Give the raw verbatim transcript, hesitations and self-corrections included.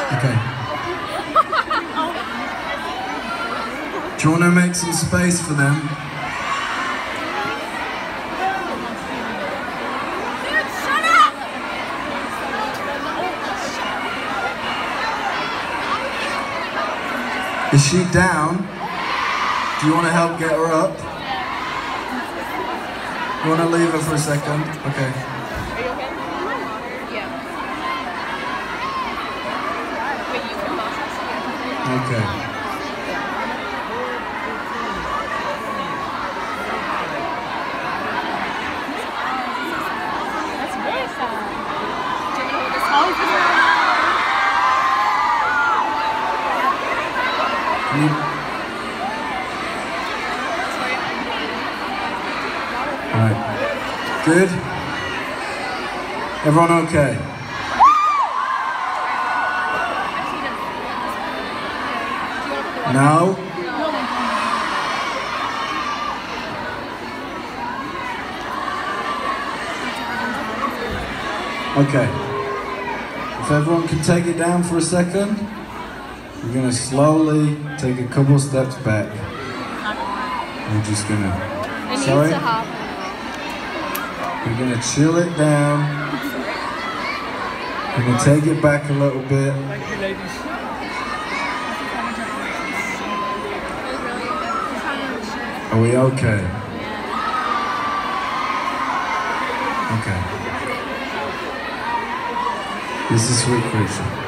Okay. Do you want to make some space for them? Dude, shut up! Is she down? Do you want to help get her up? You want to leave her for a second? Okay. Are you okay? Yeah. Wait, you can process. Okay. That's very sad. Do you want me to hold this phone? Can you... All right. Good? Everyone okay? No? Okay. If everyone can take it down for a second, we're going to slowly take a couple steps back. We're just going to... Sorry? We're going to chill it down. We're going to take it back a little bit. Thank you, ladies. Are we okay? Okay. This is Sweet Creature.